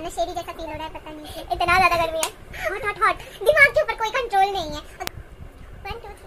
नशेड़ी जैसा फील हो रहा है, पता नहीं इतना ज्यादा गर्मी है। हॉट हॉट हॉट, दिमाग के ऊपर कोई कंट्रोल नहीं है। 1 2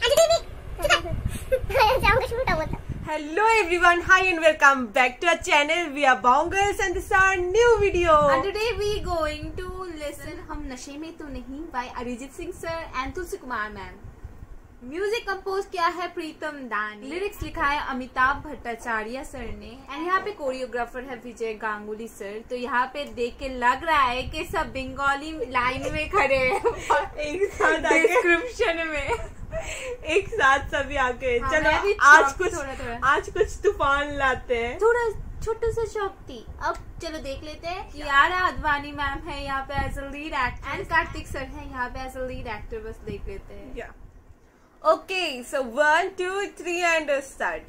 3 Hello everyone, hi and welcome back to our channel. We are Bongles and this is our new video. And today we going to listen हम नशे में तो नहीं by Arijit Singh sir and Tulsi Kumar ma'am. Music compose किया है प्रीतम दान, लिरिक्स लिखा है अमिताभ भट्टाचार्य सर ने एंड यहाँ पे कोरियोग्राफर है विजय गांगुली सर। तो यहाँ पे देख के लग रहा है कि सब बंगाली लाइन में खड़े हैं एक साथ डिस्क्रिप्शन में एक साथ सभी आके हाँ, चलो आज कुछ तूफान लाते हैं। थोड़ा छोटा सा शौक थी। अब चलो देख लेते हैं। कियारा आडवाणी मैम है यहाँ पे as a lead actor and Kartik sir है यहाँ पे एज अ लीड एक्टर। बस देख लेते हैं। Okay, so 1 2 3 and start.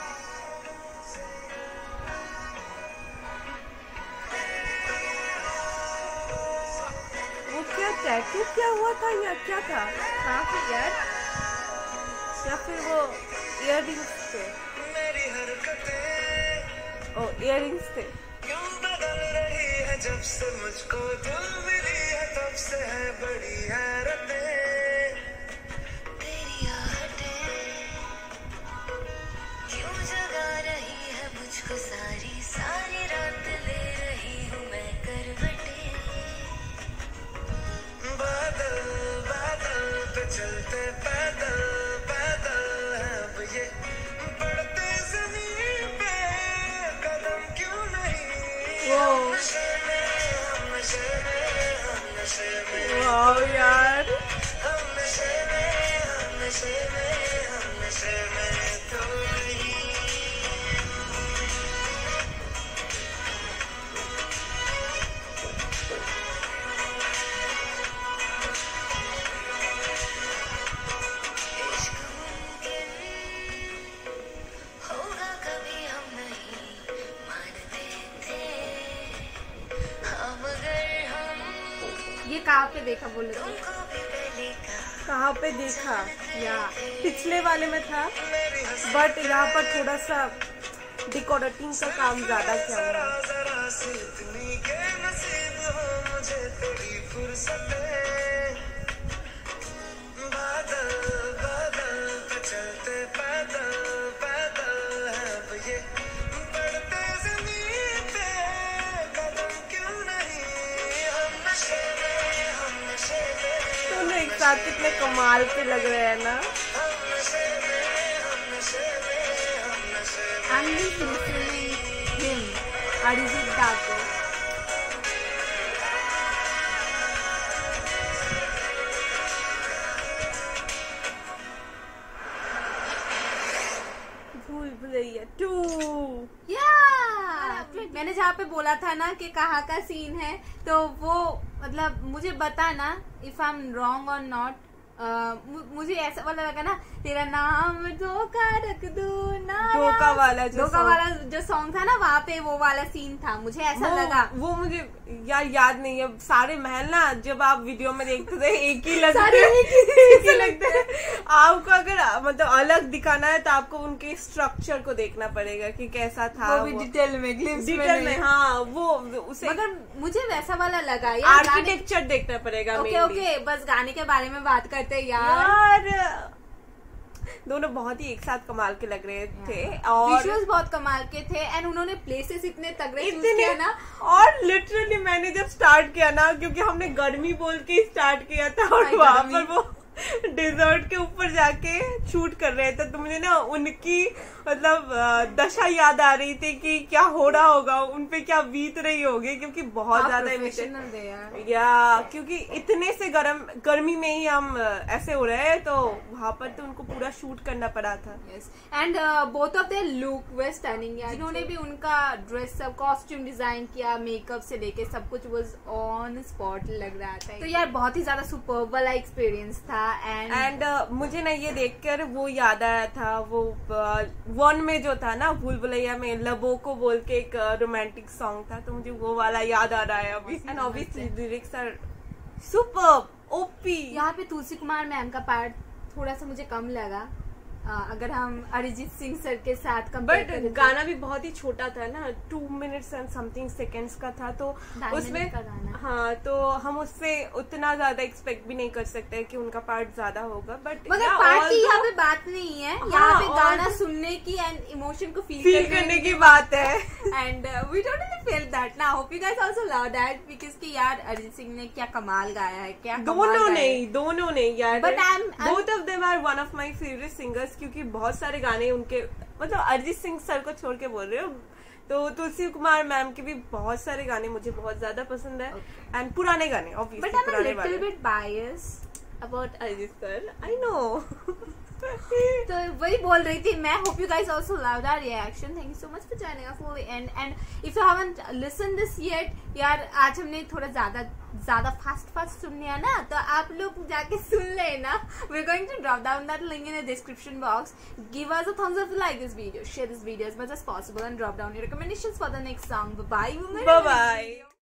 वो क्या टैटू क्या हुआ था या क्या था? हाँ फिर यार, या फिर वो इयररिंग्स थे? ओ इयररिंग्स थे। क्यों बदल रही है जब से मुझको धुल मिली है तब से है बड़ी हैरतें तेरी आहटें क्यों जगा रही है मुझको सारी सारी रात ले रही हूँ मैं करवटें बादल बादल पे चलते पैदल पैदल है अब ये बढ़ते ज़मीन पे कदम क्यों नहीं हम नशे में वाओ यार, हम नशे में तो नहीं। इश्क मुमकिन होगा कभी हम नहीं मानते थे हम अगर हम ये कहाँ पे देखा बोले तो? तुमको भी पहले कहाँ पे देखा? या पिछले वाले में था, बट यहाँ पर थोड़ा सा डेकोरेटिंग का काम ज्यादा किया हुआ है। जरा सी इतनी के नसीब हो मुझे तेरी फुर्सतें बादल बादल पे चलते पैदल पैदल है अब ये बढ़ते ज़मीन पे कदम क्यों नहीं हम नशे में दोनों एक साथ कितने कमाल के लग रहे हैं ना। I'm just listening him, Arijit Thakur. भूल भुलैया 2। मैंने जहाँ पे बोला था ना कि कहाँ का सीन है, तो वो मतलब मुझे बता ना इफ आई एम रॉन्ग और नॉट। मुझे ऐसा वाला लगा ना, तेरा नाम धोखा रख दूं ना, धोखा वाला जो सॉन्ग था ना, वहाँ पे वो वाला सीन था। मुझे ऐसा लगा। वो मुझे यार याद नहीं है। सारे महल ना जब आप वीडियो में देखते थे एक ही लगते हैं। आपको अगर मतलब अलग दिखाना है तो आपको उनके स्ट्रक्चर को देखना पड़ेगा कि कैसा था। वो भी डिटेल में, ग्लिम्स में। हाँ वो उसे मगर मुझे वैसा वाला लगा यार। आर्किटेक्चर देखना पड़ेगा। ओके, बस गाने के बारे में बात करते हैं यार। दोनों बहुत ही एक साथ कमाल के लग रहे थे और विजुअल्स बहुत कमाल के थे एंड उन्होंने प्लेसेस इतने तगड़े चूज किए ना। और लिटरली मैंने जब स्टार्ट किया ना, क्योंकि हमने गर्मी बोल के स्टार्ट किया था और वहां पर वो डेजर्ट के ऊपर जाके शूट कर रहे थे, तो मुझे ना उनकी मतलब दशा याद आ रही थी कि क्या हो रहा होगा, उनपे क्या बीत रही होगी, क्योंकि बहुत ज्यादा इमोशनल या क्योंकि इतने से गर्मी में ही हम ऐसे हो रहे हैं, तो वहां पर तो उनको पूरा शूट करना पड़ा था। And both of their look way stunning यार। जिन्होंने भी उनका ड्रेस सब कॉस्ट्यूम डिजाइन किया, मेकअप से लेके सब कुछ वाज ऑन स्पॉट लग रहा था। तो यार बहुत ही ज्यादा सुपर्ब वाला एक्सपीरियंस था। एंड मुझे ना ये देखकर वो याद आया था, वो 1 में जो था ना भूल भुलैया में लबो को बोल के एक रोमांटिक सॉन्ग था, तो मुझे वो वाला याद आ रहा है अभी। And obviously lyrics are superb OP. यहाँ पे तुलसी कुमार मैम का पार्ट थोड़ा सा मुझे कम लगा। अगर हम अरिजीत सिंह सर के साथ कंपेयर बट करें गाना भी बहुत ही छोटा था ना, 2 मिनट्स एंड समथिंग सेकेंड्स का था, तो 2.5 उसमें मिनट का गाना। हाँ, तो हम उससे उतना ज्यादा एक्सपेक्ट भी नहीं कर सकते कि उनका पार्ट ज्यादा होगा। बट मगर पार्ट की यहाँ पे बात नहीं है, यहाँ पे और गाना सुनने की एंड इमोशन को फील करने की बात है। And we totally feel that ना, hope you guys also love that, because कि यार अरिजीत सिंह ने क्या कमाल गाया है, क्या दोनों नहीं यार, But I'm- both of them are one of my favourite singers, क्योंकि बहुत सारे गाने उनके, मतलब अरिजीत सिंह सर को छोड़ के बोल रहे हो, तो तुलसी कुमार मैम के भी बहुत सारे गाने मुझे बहुत ज्यादा पसंद है, एंड पुराने गाने बट ऑब्वियसली आई एम पुराने लिटिल वाले bit biased about Arijit sir, I know. तो वही बोल रही थी मैं, hope you guys also love that reaction, thank you so much for joining us for the end, and if you haven't listen this yet, यार आज हमने थोड़ा ज्यादा फास्ट सुन लिया ना, तो आप लोग जाके सुन लेना। We are going to drop down that link in the description box, give us a thumbs up if you like this video, share this video as much as possible and drop down your recommendations for the next song. Bye bye. Bye bye.